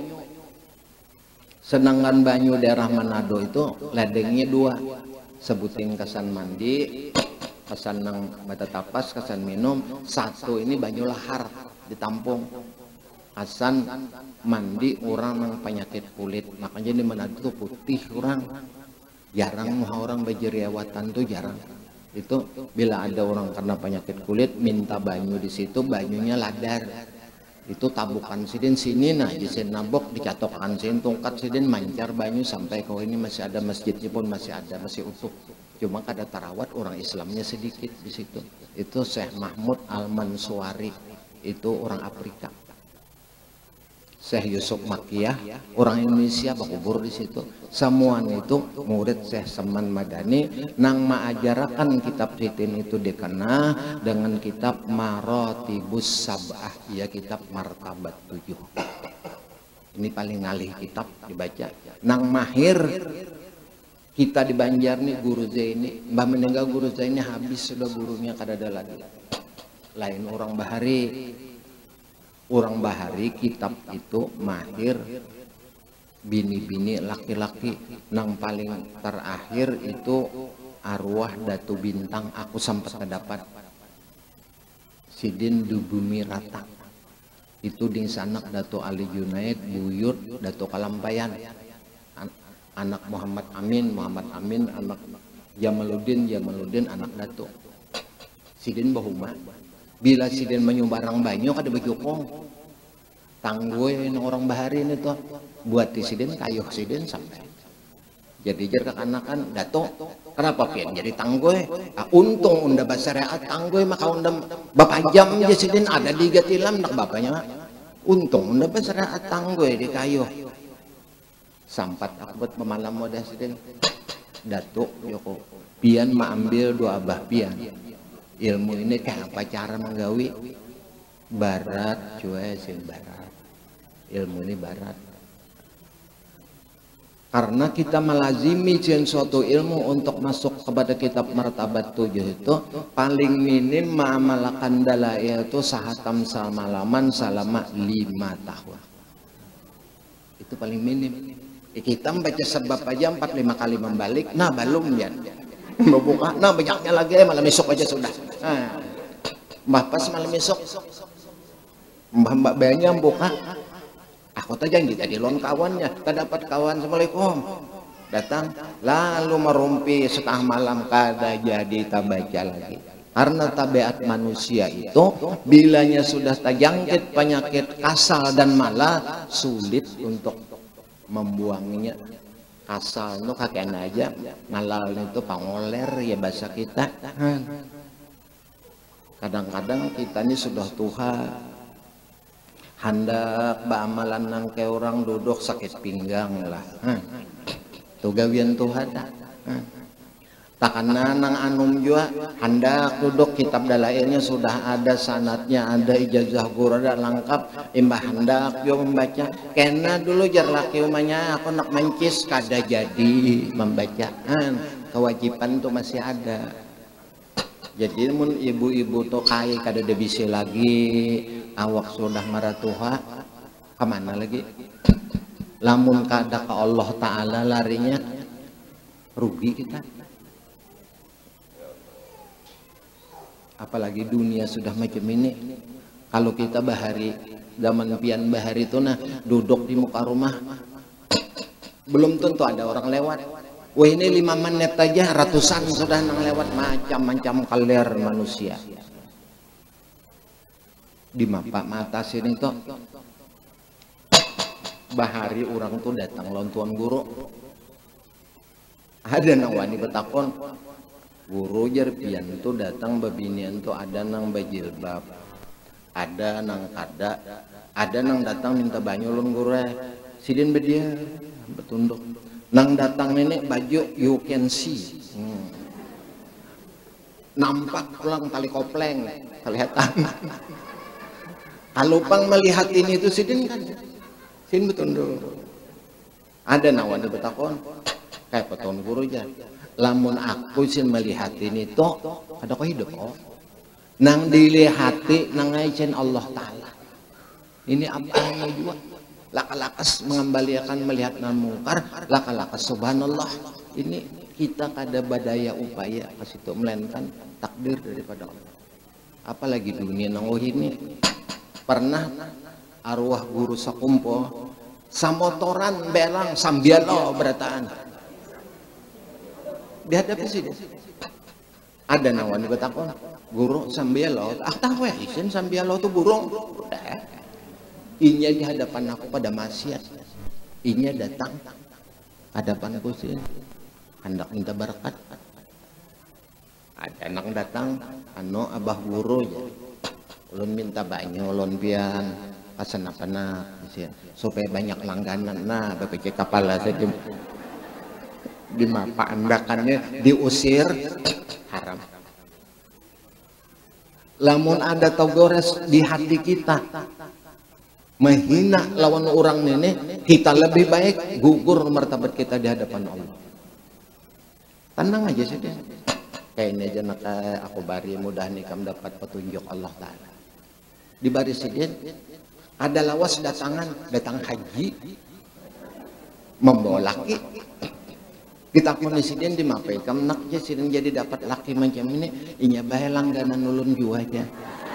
Sedangkan banyu daerah Manado itu ledengnya 2, sebutin kesan mandi, kesan nang mata tapas, kesan minum. 1 ini banyu lahar ditampung, kesan mandi orang nang penyakit kulit. Makanya di Manado itu putih orang. Jarang orang berjerawatan tuh jarang. Itu bila ada orang kena penyakit kulit minta banyu di situ, banyunya ladar. Itu tabukan sidin sini, nah di sini nabok dicatokkan sini tongkat sidin mancar banyu sampai kau ini masih ada, masjidnya pun masih ada, masih utuh. Cuma kada tarawat, orang Islamnya sedikit di situ. Itu Syekh Mahmud Al-Manswari, itu orang Afrika. Syekh Yusuf Makiyah orang Indonesia bakubur di situ. Semua itu murid Syekh Saman Madani nang mengajarkan kitab sidin itu dikena dengan kitab Marotibus Sab'ah, ya kitab Martabat 7. Ini paling ngalih kitab dibaca. Nang mahir kita di Banjar nih guru Zaini, mbah meninggal guru Zaini habis sudah gurunya kada ada lagi. Lain orang Bahari. Orang Bahari kitab itu mahir bini-bini laki-laki. Nang paling terakhir itu arwah Datu Bintang, aku sempat terdapat sidin di Bumi Rata. Itu di sanak Datu Ali Junaid, buyut Datu Kalampayan, anak Muhammad Amin, anak Jamaluddin, anak Datu sidin bahuma. Bila sidin menyumbarang banyu kada bejokong tanggoy orang Bahari ini tuh buat di sidin kayuh sidin sampai jadi jar kekanakan Dato kenapa pian jadi tanggoy untung unda basyariat tanggoy maka unda bapak jam aja sidin ada di gatilam nak bapaknya untung unda basyariat tanggoy di kayuh sampat akbat pemalam moda sidin Dato Joko pian maambil 2 abah pian. Ilmu ini kayak apa cara menggawi barat cuy sin barat, ilmu ini barat Karena kita melazimi suatu ilmu untuk masuk kepada kitab martabat 7 itu paling minim ma'amalakan dalail itu sahatam samalaman selama 5 tahun. Itu paling minim. Kita membaca sebab aja 4-5 kali membalik, nah belum ya. Membuka, nah banyaknya lagi malam esok aja sudah. Nah, mbah pas malam esok, mbak bayanya buka. Aku tak janji tadi lon kawannya, tak dapat kawan. Assalamualaikum. Datang, lalu merumpi setengah malam kada jadi tak baca lagi. Karena tabiat manusia itu bilanya sudah terjangkit penyakit kasal dan malah sulit untuk membuangnya. Kasal itu kakek aja, ngalal itu pangoler ya bahasa kita. Kadang-kadang kita ini sudah tua, hendak bamalan nang ke orang duduk sakit pinggang lah. Tuh gawian Tuhan dah. Takana nang anum juga hendak duduk kitab dalailnya sudah ada sanatnya, ada ijazah guru, ada lengkap. Imbah hendak juga membaca. Kena dulu jar laki umanya aku nak mancis kada jadi membaca. Kewajiban tuh masih ada. Jadi mun ibu-ibu tuh kaya kada ada bisa lagi, awak sudah maratuha, kemana lagi? Lamun kada ke Allah Ta'ala larinya, rugi kita. Apalagi dunia sudah macam ini. Kalau kita bahari, zaman pian bahari itu nah, duduk di muka rumah, belum tentu ada orang lewat. Wah ini 5 menit aja ratusan sudah nang lewat, macam-macam kaler manusia. Di mata sini tuh bahari orang tuh datang lawan tuan guru. Ada nang wani betakon, guru jar pian tuh datang babinian tuh ada nang bajilbab, ada nang kada, ada nang datang minta banyu lawan guru. Sidin bedia betunduk. Nang datang nenek baju you can see, nampak pulang tali kopleng kelihatan. Kalau pang melihat ini itu sidin kan, sidin betunduk. Ada nawan betakon, kayak peton guru aja. Lamun aku sin melihat ini toh, ada kok hidup oh. Nang dilihati nang ngajen Allah Ta'ala. Ini apa juga? Laka-lakas mengembalikan melihat nan mungkar, laka-lakas subhanallah. Ini kita kada badaya upaya ke situ, melainkan takdir daripada Allah. Apalagi dunia nang ini. Pernah arwah guru sakumpo samotoran belang sambialo berataan. Dihadapi sih. Ada nawan betakon, guru sambialo, tahu ya isin sambialo tuh burung. Inya di hadapan aku pada maksiat, inya datang hadapanku sih hendak minta berkat. Ada anak datang anu abah guru ya, ulun minta banyak ulun pian pasan apa supaya banyak langganan. Nah BPC kapal lah saya di mapa andakannya diusir haram. Lamun ada togores di hati kita menghina lawan orang nenek, kita lebih baik gugur martabat kita di hadapan Allah. Tenang aja sih deh. Kayak ini aja nak aku bari mudah nih kamu dapat petunjuk Allah Ta'ala. Di baris sidin ada lawas datang haji membawa laki. Kita pun sidin di mapai kamu nak aja sidin jadi dapat laki macam ini, inya bae langganan ulun jua aja.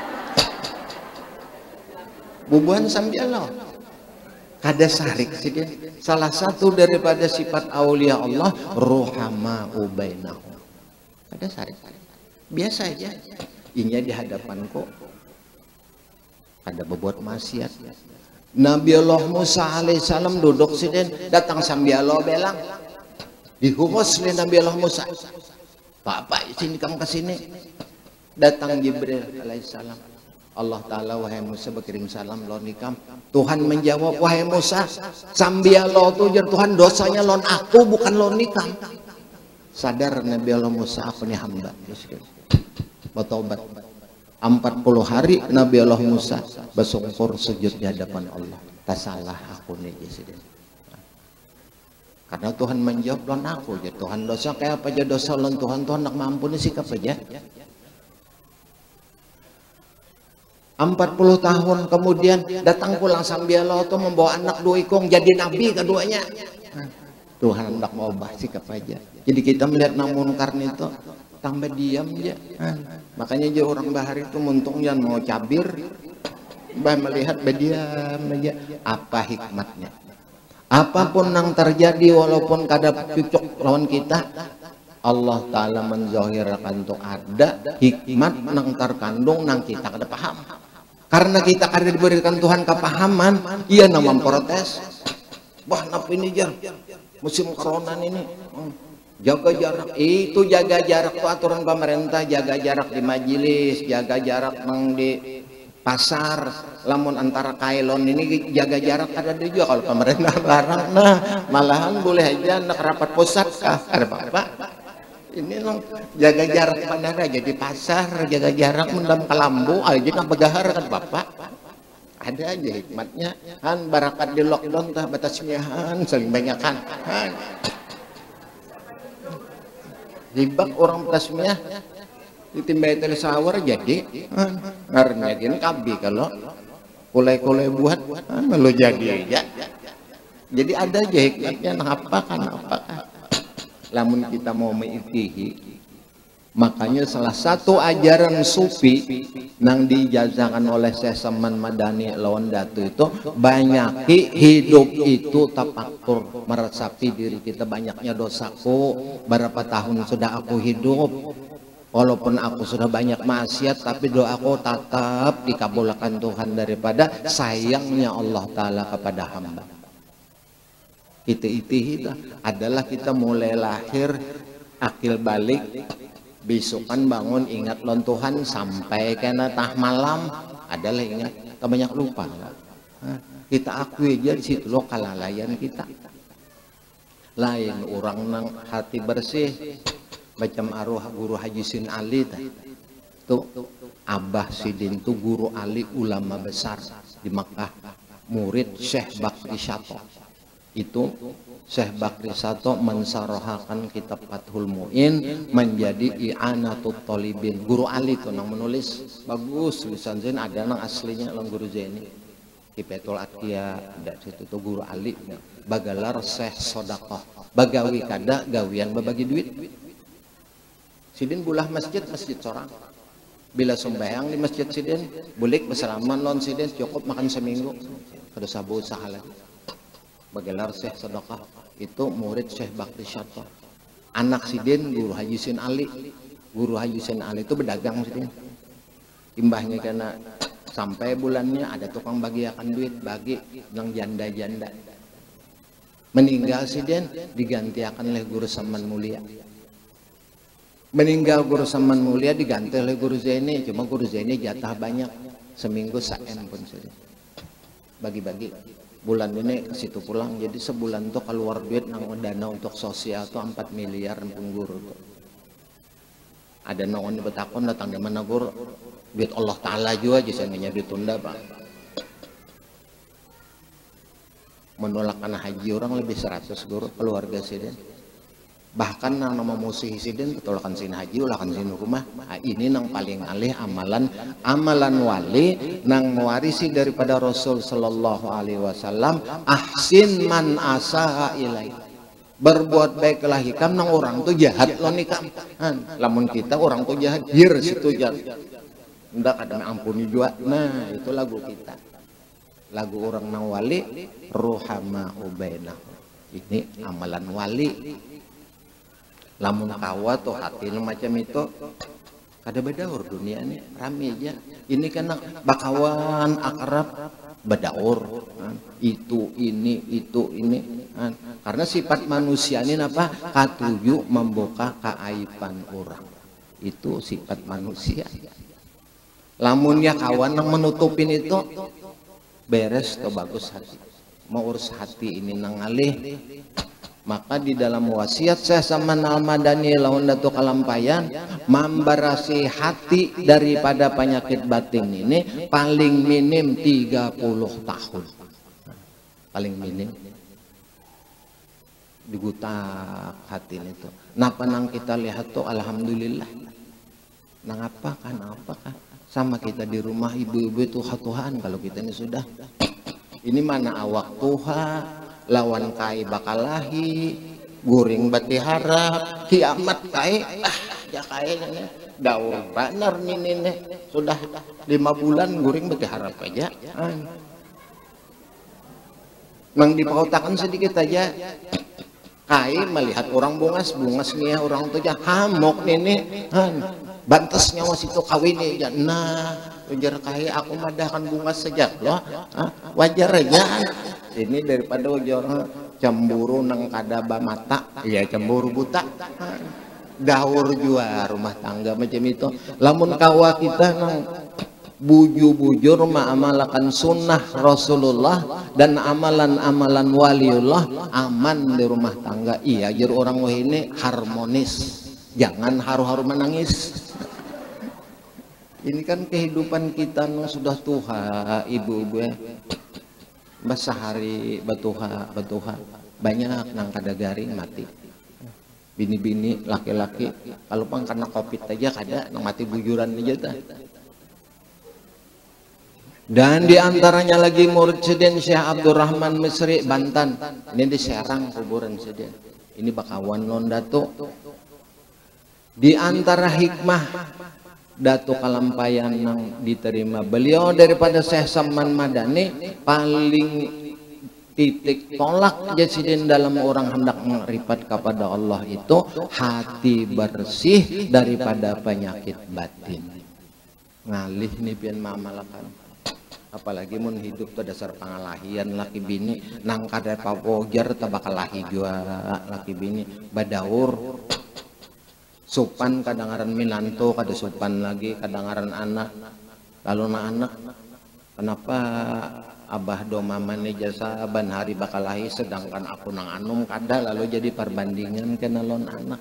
Bubuhan sambialo kada sarik sih dia. Salah satu daripada sifat aulia Allah rohama ubainahum. Kada sarik biasa aja inya di hadapanku kada berbuat maksiat. Nabi Allah Musa alaihissalam duduk sini datang sambialo belang dihubus oleh Nabi Allah Musa. Pak sini kamu kesini. Datang Jibril alaihissalam. Allah Ta'ala, wahai Musa berkirim salam lon nikam. Tuhan menjawab, wahai Musa sambialo tujar Tuhan dosanya lon aku bukan lon nikam. Sadar Nabi Allah Musa aku ni hamba bertobat. 40 hari Nabi Allah Musa bersungkur sujud di hadapan Allah. Tak salah aku nih. Karena Tuhan menjawab lon aku aja. Tuhan dosa kayak apa aja dosa lon Tuhan nak mampuni sikap aja. 40 tahun kemudian datang pulang sambil tuh membawa anak dua ikong jadi nabi keduanya. Tuhan hendak mau ubah sikap aja. Jadi kita melihat namun karena itu tambah diam aja. Makanya aja orang bahari itu muntung jangan mau cabir, bah melihat berdiam aja. Apa hikmatnya? Apapun yang terjadi walaupun kada cocok lawan kita, Allah Ta'ala menzohirkan tuh ada hikmat nang terkandung nang kita kada paham. Karena kita kada diberikan Tuhan kepahaman, ia nang memprotes. Wah, napa ini jar? Musim corona ini. Jaga jarak. Itu jaga jarak tuh aturan pemerintah, jaga jarak di majelis, jaga jarak nang di pasar. Lamun antara kailon ini jaga jarak ada juga kalau pemerintah larang. Nah, malahan boleh aja nak rapat pusat kah? Ada apa-apa? Ini nang jaga jarak bandara jadi pasar, jaga jarak mendam kelambu aja nang begahar kan Bapak. Ada aja hikmatnya. Han barakat di lockdown tah batasnya han saling banyakan. Han. Dibak orang batasnya ditimbai telesawar jadi ngarnya gini kabi kalau kulai-kulai buat lo jadi aja. Jadi ada aja hikmatnya nah apa kan apa kan. Lamun kita mau mengikuti, makanya salah satu ajaran sufi nang dijazakan oleh Syekh Saman Madani lawan Datu itu banyak hidup itu tapakur meresapi diri kita banyaknya dosaku berapa tahun sudah aku hidup walaupun aku sudah banyak maksiat tapi doaku tetap dikabulkan Tuhan daripada sayangnya Allah Ta'ala kepada hamba. Itu adalah kita mulai lahir akil balik besokan bangun ingat lon Tuhan sampai kena tah malam adalah ingat kita banyak lupa. Kita akui aja di situ loh kelalaian kita. Lain orang nang hati bersih macam arwah guru Haji Sin Ali tuh Abah Sidin tuh guru Ali ulama besar di Makkah, murid Syekh Bakri Sato. Itu Syekh Bakri Sato mensarahakan kitab Fathul Mu'in menjadi I'anatut Thalibin. Guru Ali itu nang menulis bagus tulisan Zain ada nang aslinya lang guru Zaini. Kipetul Atqiya ada situ tuh guru Ali. Bagalar Syekh Sodaqah. Bagawi kada gawian babagi duit. Sidin bulah masjid sorang. Bila sembahyang di masjid Sidin, bulik bersalaman lon Sidin cukup makan seminggu. Kada sabu usaha lagi. Bagalar Syekh Sodaqah itu murid Syekh Bakri Sato. Anak Sidin guru Haji Sin Ali. Guru Haji Sin Ali itu berdagang Sidin. Imbahnya karena sampai bulannya ada tukang bagiakan duit bagi yang janda-janda. Meninggal Sidin digantiakan oleh guru Saman Mulia. Meninggal guru Saman Mulia diganti oleh guru Zaini. Cuma guru Zaini jatah banyak. Seminggu saen pun Sidin. Bagi-bagi. Bulan ini ke situ pulang jadi sebulan tuh keluar duit nang dana untuk sosial tuh 4 miliar pun guru tuh. Ada nongon di betakon datang di mana guru duit Allah Ta'ala juga aja saya ditunda Pak. Menolak anak haji orang lebih 100 guru keluarga Sidin. Bahkan nang nama musuh Sidin ketolakan sin haji ulakan sin rumah. Ini nang paling alih amalan wali nang mewarisi daripada Rasul sallallahu alaihi wasallam ahsin man asaha ilai. Berbuat baiklah hikam nang orang tuh jahat lo nikam. Lamun kita orang tuh jahat hir situ jahat. Ndak ada ampuni juga. Nah, itu lagu kita. Lagu orang nang wali ruhama ubainah. Ini amalan wali. Lamun kawa tuh hati macam itu kada bedaur dunia ini rame aja ini kan bakawan akrab bedaur itu ini karena sifat manusia ini apa katuju membuka keaiban orang itu sifat manusia. Lamunnya kawan yang menutupin itu beres tuh bagus hati mau urus hati ini nang alih. Maka di dalam wasiat Syekh Saman Al-Madani lawan Datu Kalampayan memberasi hati daripada penyakit batin ini paling minim 30 tahun. Paling minim. digutak hati itu. Napa nang kita lihat tuh alhamdulillah. Nang apa kan sama kita di rumah ibu-ibu itu hatuhan kalau kita ini sudah. Ini mana awak tuha lawan kai bakalahi guring bati harap kiamat kai ya kayaknya daur benar nih sudah 5 bulan guring bati harap aja. Mang dipautakan sedikit aja kai melihat orang bungas nih orang tuh aja hamok nih bantes nyawa situ kawin ya nah wajar kai aku madahkan bungas sejak loh wajar aja ini daripada wajar cemburu nang kadaba mata ya cemburu buta daur jua rumah tangga macam itu lamun kawa kita nang bujur ma'amalakan sunnah Rasulullah dan amalan-amalan waliullah aman di rumah tangga. Iya jadi orang wah ini harmonis jangan haru-haru menangis. Ini kan kehidupan kita sudah tuha ibu-ibu basahari batuha banyak nang kada garing mati bini-bini laki-laki kalau pang karena covid aja kada nang mati bujuran aja ta. Dan diantaranya lagi murid Seden Syekh Abdurrahman Misri Banten ini di Serang kuburan Seden ini bakawan non dato di antara hikmah dato kalampayan yang diterima beliau daripada Syekh Saman Madani paling titik tolak jasidin dalam orang hendak mengripat kepada Allah itu hati bersih daripada penyakit batin ngalih nih pian mamalakan apalagi mun hidup tuh dasar pangalahian laki bini nang kada papojar tabakal lahi jua laki bini badaur supan kadangaran minanto kada supan lagi kadangaran anak lalu na anak kenapa abah do mama nih jasa ban hari bakal lahi sedangkan aku nang anum kada lalu jadi perbandingan kena lon anak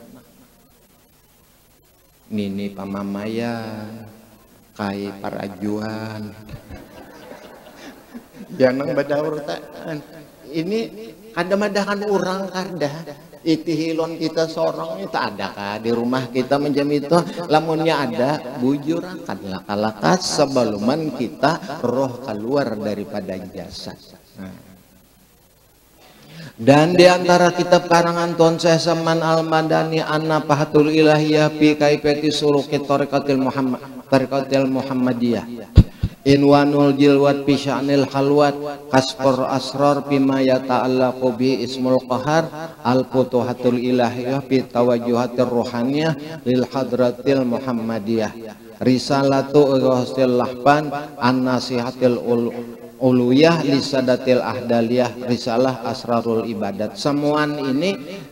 nini pamamaya kai parajuan jangan badaur tak ini kada madakan orang kada itihilon kita sorong itu ada kah di rumah kita menjam itu lamunnya ada bujur akan laka-laka sebeluman kita roh keluar daripada jasad. Dan diantara kitab karangan Tuan Syekh Saman Al-Madani Anna Fahatul Ilahiyah fi kaifati suluki tariqatil Muhammadiyah Inwanul jilwat pisya'nil halwat kasfur asrar bima yata'allaqu bi ismul qahar al-futuhatul ilahiyah fi tawajuhatir ruhaniyah lil hadratil muhammadiyah risalatu ghustil lahban an-nasihatil uluyah lisadatil ahdaliyah risalah asrarul ibadat semuaan ini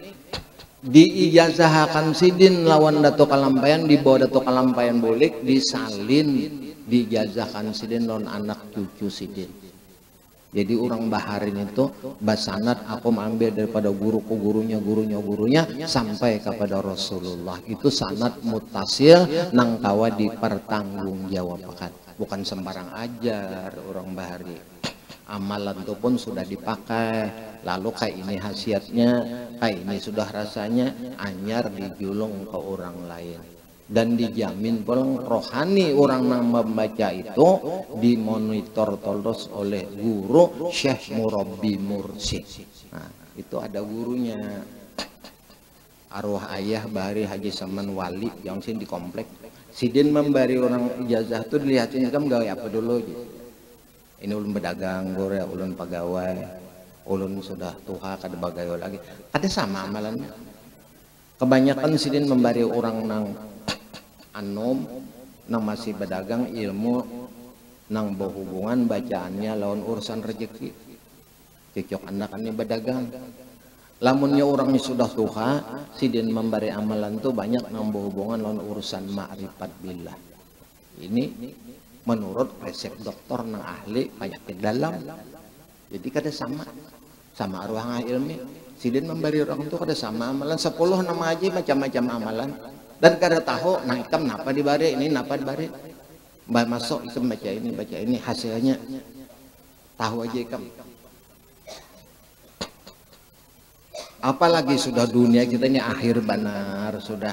diijazahakan sidin lawan Dato Kalampayan di bawah Dato Kalampayan bolik disalin dijazahkan sidin non anak cucu sidin jadi orang baharin itu basanat aku ambil daripada guruku gurunya sampai kepada Rasulullah itu sanat mutasil nang kawa dipertanggungjawabkan bukan sembarang ajar orang bahari amalan itu pun sudah dipakai lalu kayak ini khasiatnya kayak ini sudah rasanya anyar dijulung ke orang lain dan dijamin pulang rohani orang yang membaca itu dimonitor terus oleh guru Syekh Murabbi Mursyid. Nah, itu ada gurunya arwah ayah Bahari Haji Saman Wali yang sini di komplek sidin memberi orang ijazah itu dilihatin kamu gawe apa dulu gitu. Ini ulun berdagang gore ulun pegawai ulun sudah tuha kada bagayo lagi ada sama amalannya kebanyakan sidin memberi orang nang anom nang masih berdagang ilmu nang berhubungan bacaannya lawan urusan rezeki cocok anak ini berdagang lamunnya orangnya sudah tuha sidin memberi amalan tuh banyak nang berhubungan lawan urusan ma'rifat billah ini menurut resep dokter nang ahli penyakit dalam jadi kada sama arwah ilmi sidin memberi orang tuh kada sama amalan 10 nama aja macam-macam amalan dan kada tahu nah ikam napa dibari ini napa dibari mbak masuk ikam baca ini hasilnya tahu aja ikam Apalagi sudah dunia kita ini akhir benar, sudah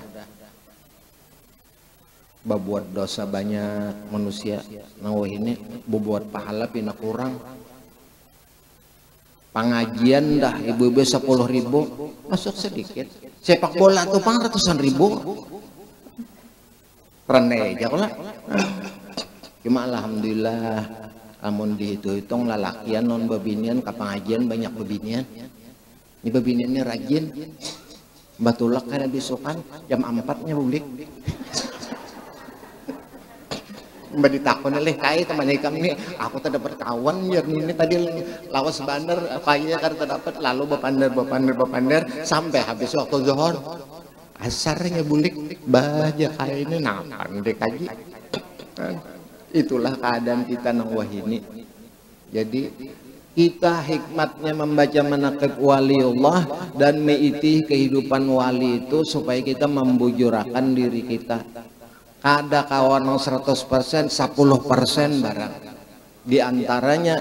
berbuat dosa banyak manusia. Nah ini berbuat pahala pina kurang. Pengajian dah ibu-ibu 10.000 masuk sedikit. Sepak bola tuh pang ratusan ribu. Reneh aja lah. Cuma alhamdulillah, amun dihitung lalakian non babinian ke pengajian banyak babinian. Ini babinian ini rajin. Batulak kan bisukan jam 4-nya bulik. Mbak ditakon oleh kai teman kami, aku tak dapat kawan ya ini tadi lawas bandar kayaknya karena dapat lalu bapandar sampai habis waktu zuhur asarnya bulik baja kayak ini napan dek kaji. Itulah keadaan kita nang wahini. Jadi kita hikmatnya membaca manaqib waliullah dan meiti kehidupan wali itu supaya kita membujurakan diri kita. Ada kawan 100%, 10% barang. Di antaranya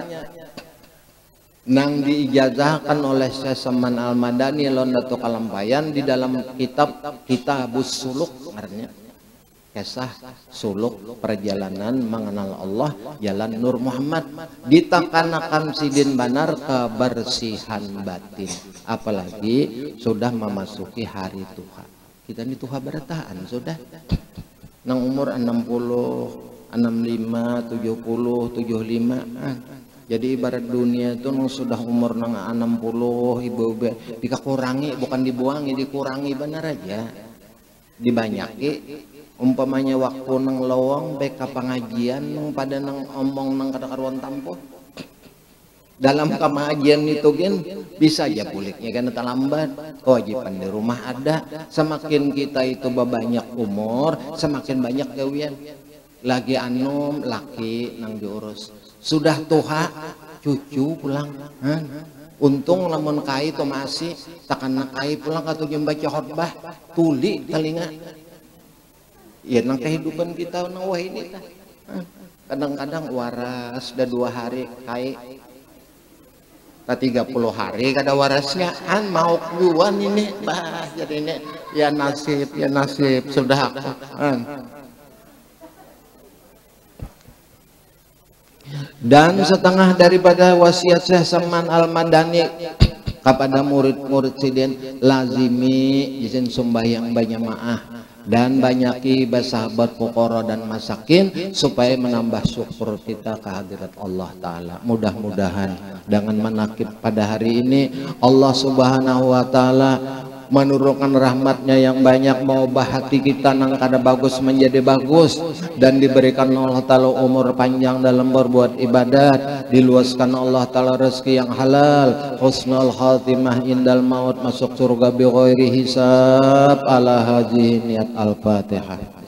nang diijazahkan oleh Syekh Saman Al-Madani Londatu Kalampayan di dalam Kitabus Suluk, artinya kisah suluk perjalanan mengenal Allah jalan Nur Muhammad, ditakanakan sidin banar kebersihan batin, apalagi sudah memasuki hari Tuhan. Kita ini Tuhan berataan sudah nang umur 60, 65, 70, 75. Jadi ibarat dunia itu nang sudah umur nang 60 ibu-ibu dikurangi, bukan dibuangi, dikurangi benar aja. Dibanyaki umpamanya waktu nang lowong beka pengajian nang pada nang omong nang kada-karuan tampo. Dalam pengajian itu kan bisa aja buliknya kan terlambat. Kewajiban di rumah ada. Semakin kita itu banyak umur, semakin banyak gawian. Lagi anum laki nang diurus. Sudah tuha cucu pulang. Untung lamun kai to masih takkan kai pulang atau jam baca khotbah tuli telinga. Ya nang kehidupan kita nang wah ini tah. Kadang-kadang waras dah 2 hari kai. 30 hari kada warasnya mau keluar ini bah jadi ini ya nasib sudah dan setengah daripada wasiat Syekh Saman Al-Madani kepada murid-murid sidin lazimi izin sembahyang berjamaah dan banyaki bersahabat fuqara dan masakin supaya menambah syukur kita kehadirat Allah Ta'ala. Mudah-mudahan dengan manaqib pada hari ini Allah Subhanahu Wa Ta'ala menurunkan rahmatnya yang banyak, mengubah hati kita nang kada bagus menjadi bagus, dan diberikan Allah Ta'ala umur panjang dalam berbuat ibadat, diluaskan Allah Ta'ala rezeki yang halal, husnul khatimah indal maut, masuk surga bi ghairi hisab. Ala hadhihi niat al-Fatihah.